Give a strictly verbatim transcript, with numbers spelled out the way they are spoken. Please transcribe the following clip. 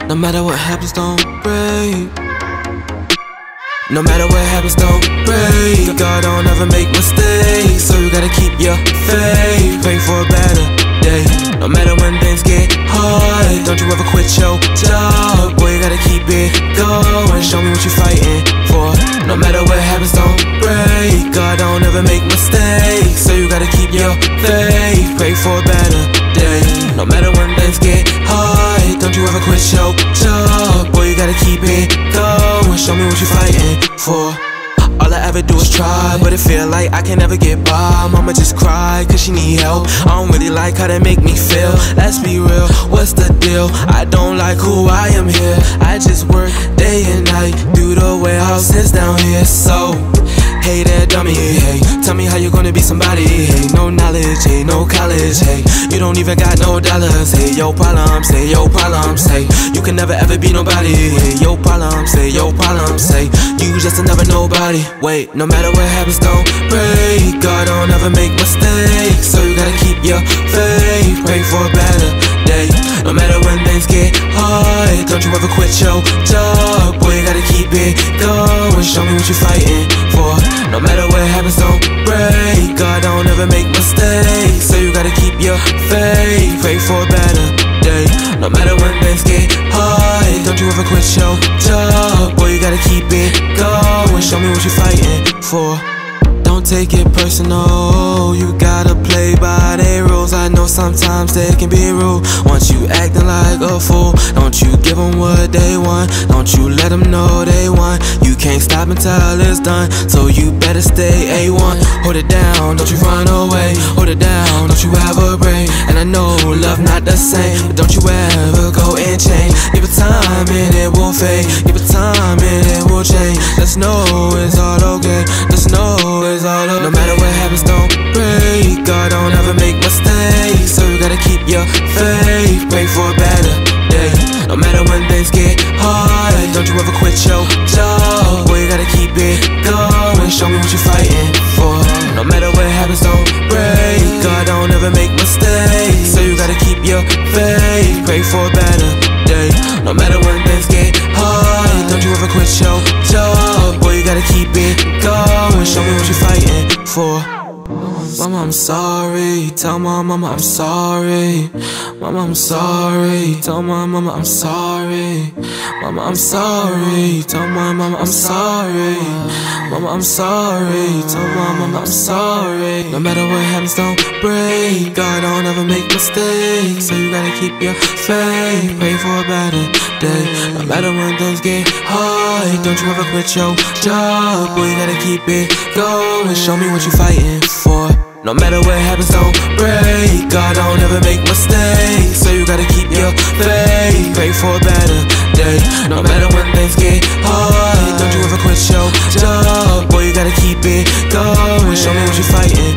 No matter what happens, don't break. No matter what happens, don't break. God don't ever make mistakes, so you gotta keep your faith. Pray for a better day. No matter when things get hard, don't you ever quit your job. Boy, you gotta keep it going. Show me what you're fighting for. No matter what happens, don't break. God don't ever make mistakes, so you gotta keep your faith. Pray for a better day. No matter when things get hard, don't you ever quit your job. Boy, you gotta keep it going. Show me what you're fighting for. All I ever do is try, but it feel like I can never get by. Mama just cry, cause she need help. I don't really like how they make me feel. Let's be real, what's the deal? I don't like who I am here. I just work day and night, do the warehouses down here. So, hey there dummy, hey, tell me how you gonna be somebody. Hey, no knowledge, hey, no college, hey, you don't even got no dollars. Hey, yo problems, hey, yo problems, hey, you can never ever be nobody. Hey, yo problems, hey, yo problems, hey, you just another nobody. Wait, no matter what happens, don't break. God don't ever make mistakes, so you gotta keep your faith. Pray for a better day. No matter when things get hard, don't you ever quit your job. Boy, you gotta keep it going. Show me what you're fighting for. No matter what happens, don't break. God don't ever make mistakes, so you gotta keep your faith. Pray for a better day. No matter when things get hard, don't you ever quit your job. Boy, you gotta keep it going. Show me what you're fighting for. Don't take it personal, you gotta play by their rules. I know sometimes they can be rude. Once you acting like a fool, don't you give them what they want. Don't you let them know they want. You can't stop until it's done, so you better stay A one. Hold it down, don't you run away. Hold it down, don't you ever break. And I know love not the same, but don't you ever go and change. Give it time and it won't fade. Give it time and it will change. Let's know it's all okay. Let's know it's all okay. No matter what happens, don't break. God don't ever make mistakes, so you gotta keep your faith. Pray for a better day. No matter when things get hard, don't you ever quit your job. Boy, you gotta keep it going. Show me what you're fighting for. No matter what happens, don't break. God don't ever make mistakes, so you gotta keep your faith. Pray for a better day. No matter when things get hard, don't you ever quit your job. Boy, you gotta keep it going. Show me what you're fighting for. Mama, I'm sorry. Tell my mama I'm sorry. Mama, I'm sorry. Tell my mama I'm sorry. Mama, I'm sorry. Tell my mama I'm sorry. Mama, I'm sorry. Tell my mama I'm sorry. No matter what happens, don't break. God don't ever make mistakes, so you gotta keep your faith. Pray for a better day. No matter when things get hard, don't you ever quit your job. Boy, you gotta keep it going. Show me what you're fighting for. No matter what happens, don't break. God don't ever make mistakes, so you gotta keep your faith. Pray for a better day. No matter when things get hard, don't you ever quit your job. Boy, you gotta keep it going. Show me what you're fighting